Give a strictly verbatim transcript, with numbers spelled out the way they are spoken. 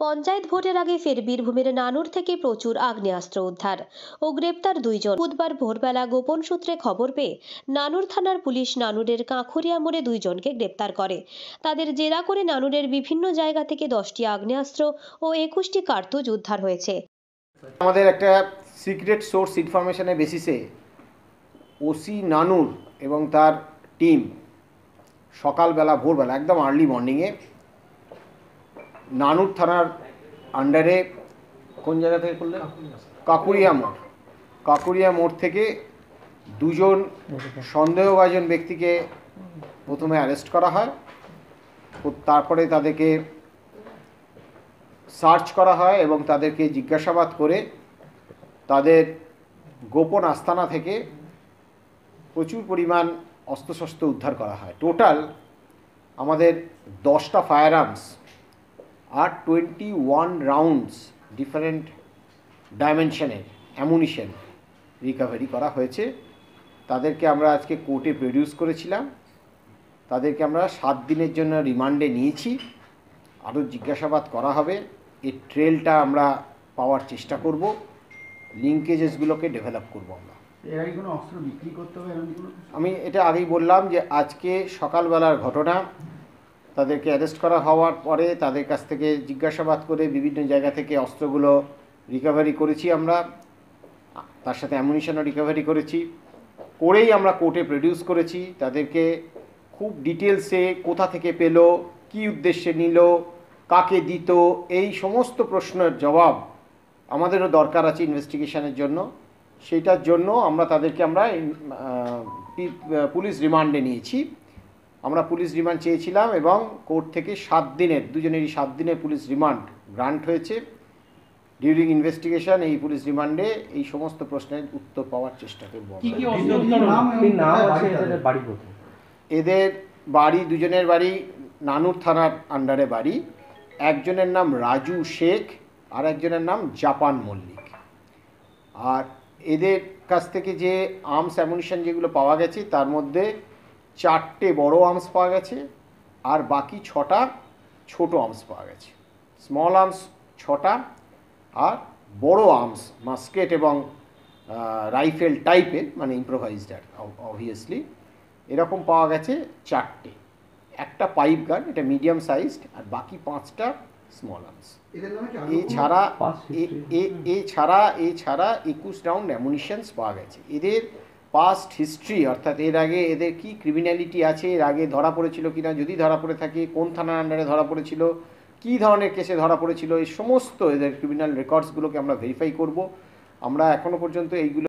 পঞ্চায়েত ভোটের আগে ফের বীরভূমের নানুর থেকে প্রচুর আগ্নেয়াস্ত্র উদ্ধার ও গ্রেপ্তার দুইজন। বুধবার ভোরবেলা গোপন সূত্রে খবর পেয়ে নানুর থানার পুলিশ নানুরের কাঁখুরিয়া মোড়ে দুইজনকে গ্রেপ্তার করে। তাদের জেরা করে নানুরের বিভিন্ন জায়গা থেকে দশটি আগ্নেয়াস্ত্র ও একুশটি কার্তুজ উদ্ধার হয়েছে। আমাদের একটা সিক্রেট সোর্স ইনফরমেশনের বেসিসে ওসি নানুর এবং তার টিম সকালবেলা ভোরবেলা একদম আর্লি মর্নিংয়ে নানুর থানার আন্ডারে কোন জায়গা থেকে করলেন কাঁকুরিয়া মোড় কাঁকুরিয়া মোড় থেকে দুজন সন্দেহভাজন ব্যক্তিকে প্রথমে অ্যারেস্ট করা হয়, তারপরে তাদেরকে সার্চ করা হয় এবং তাদেরকে জিজ্ঞাসাবাদ করে তাদের গোপন আস্তানা থেকে প্রচুর পরিমাণ অস্ত্রশস্ত্র উদ্ধার করা হয়। টোটাল আমাদের দশটা ফায়ার আর্মস আর টোয়েন্টি ওয়ান রাউন্ডস ডিফারেন্ট ডাইমেনশনের অ্যামুনিশন রিকভারি করা হয়েছে। তাদেরকে আমরা আজকে কোর্টে প্রডিউস করেছিলাম। তাদেরকে আমরা সাত দিনের জন্য রিমান্ডে নিয়েছি। আরও জিজ্ঞাসাবাদ করা হবে। এই ট্রেলটা আমরা পাওয়ার চেষ্টা করব, লিঙ্কেজেসগুলোকে ডেভেলপ করব। আমরা এর আগে কোনো অস্ত্র বিক্রি করতে হবে এরকম কোনো? আমি এটা আগেই বললাম যে আজকে সকালবেলার ঘটনা। তাদেরকে অ্যারেস্ট করা হওয়ার পরে তাদের কাছ থেকে জিজ্ঞাসাবাদ করে বিভিন্ন জায়গা থেকে অস্ত্রগুলো রিকভারি করেছি আমরা, তার সাথে অ্যামুনিশনও রিকভারি করেছি, করেই আমরা কোর্টে প্রডিউস করেছি। তাদেরকে খুব ডিটেলসে কোথা থেকে পেল, কী উদ্দেশ্যে নিল, কাকে দিত, এই সমস্ত প্রশ্নের জবাব আমাদেরও দরকার আছে ইনভেস্টিগেশনের জন্য। সেইটার জন্য আমরা তাদেরকে আমরা পুলিশ রিমান্ডে নিয়েছি। আমরা পুলিশ রিমান্ড চেয়েছিলাম এবং কোর্ট থেকে সাত দিনের দুজনেরই সাত দিনের পুলিশ রিমান্ড গ্রান্ট হয়েছে। ডিউরিং ইনভেস্টিগেশন এই পুলিশ রিমান্ডে এই সমস্ত প্রশ্নের উত্তর পাওয়ার চেষ্টা করব। এদের বাড়ি দুজনের বাড়ি নানুর থানার আন্ডারে বাড়ি। একজনের নাম রাজু শেখ আর একজনের নাম জাপান মল্লিক। আর এদের কাছ থেকে যে আর্মস অ্যামুনিশন যেগুলো পাওয়া গেছে তার মধ্যে চারটে বড় আর্মস পাওয়া গেছে আর বাকি ছটা ছোট আর্মস পাওয়া গেছে। স্মল আর্মস ছটা আর বড় আর্মস মাস্কেট এবং রাইফেল টাইপের, মানে ইম্প্রোভাইজড অবভিয়াসলি, এরকম পাওয়া গেছে চারটে। একটা পাইপ গান, এটা মিডিয়াম সাইজড, আর বাকি পাঁচটা স্মল আর্মস। এছাড়া এছাড়া এছাড়া একুশ রাউন্ড অ্যামুনিশনস পাওয়া গেছে। এদের পাস্ট হিস্ট্রি, অর্থাৎ এর আগে এদের কি ক্রিমিনালিটি আছে, এর আগে ধরা পড়েছিল কিনা, যদি ধরা পড়ে থাকে কোন থানার আন্ডারে ধরা পড়েছিল, কী ধরনের কেসে ধরা পড়েছিল, এই সমস্ত এদের ক্রিমিনাল রেকর্ডসগুলোকে আমরা ভেরিফাই করব। আমরা এখনও পর্যন্ত এইগুলো